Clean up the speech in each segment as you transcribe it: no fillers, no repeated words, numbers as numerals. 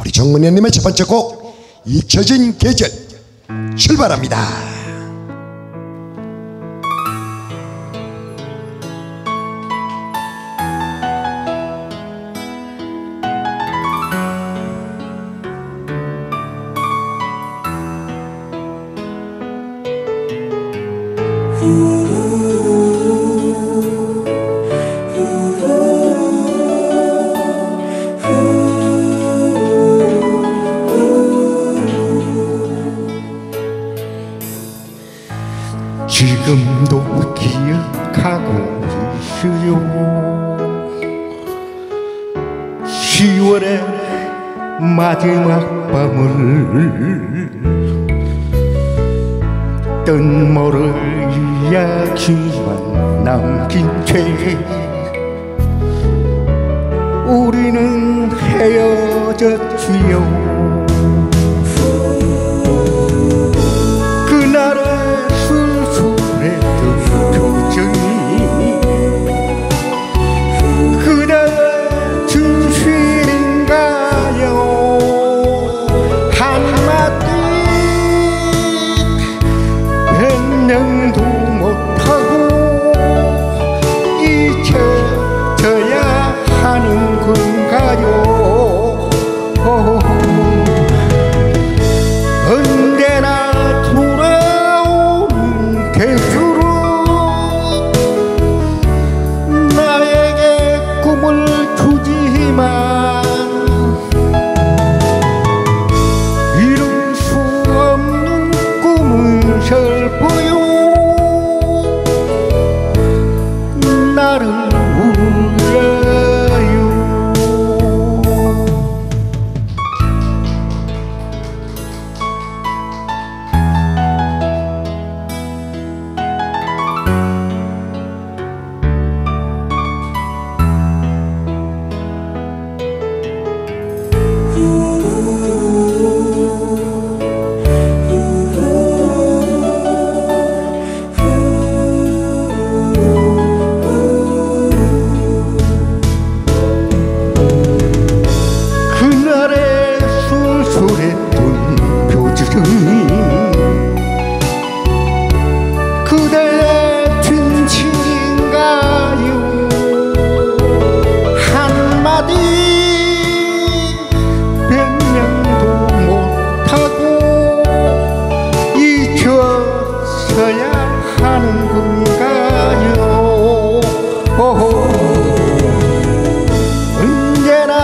우리 정은혜님의 첫 번째 곡 잊혀진 계절 출발합니다. 지금도 기억하고 있어요. 10월의 마지막 밤을 뜬모를 이야기만 남긴 채 우리는 헤어졌지요. 변명도 못하고 잊혀져야 하는 건가요? 언제나 돌아오는 계절은 나에게 꿈을 주지만 이룰 수 없는 꿈은 슬퍼요. 나를 울려요. 그대의 진심인가요? 한마디 변명도 못하고 잊혀서야 하는 건가요? 언제나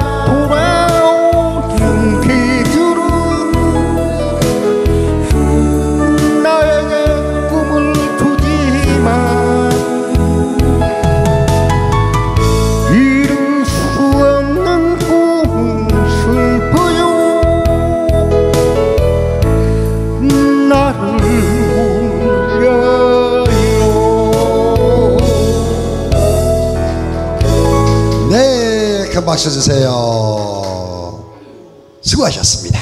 돌아오는 계절은 나에게 꿈을 주지만 이룰 수 없는 꿈은 슬퍼요. 나를 울려요. 네, 큰 박수 주세요. 수고하셨습니다.